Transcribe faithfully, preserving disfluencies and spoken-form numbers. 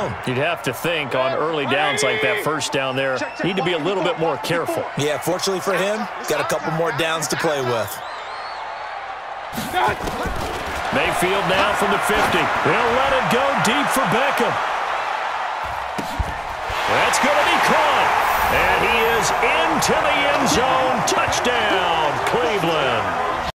You'd have to think on early downs like that first down there, need to be a little bit more careful. Yeah, fortunately for him, got a couple more downs to play with. Mayfield now from the fifty. He'll let it go deep for Beckham. That's going to be caught. And he is into the end zone. Touchdown, Cleveland.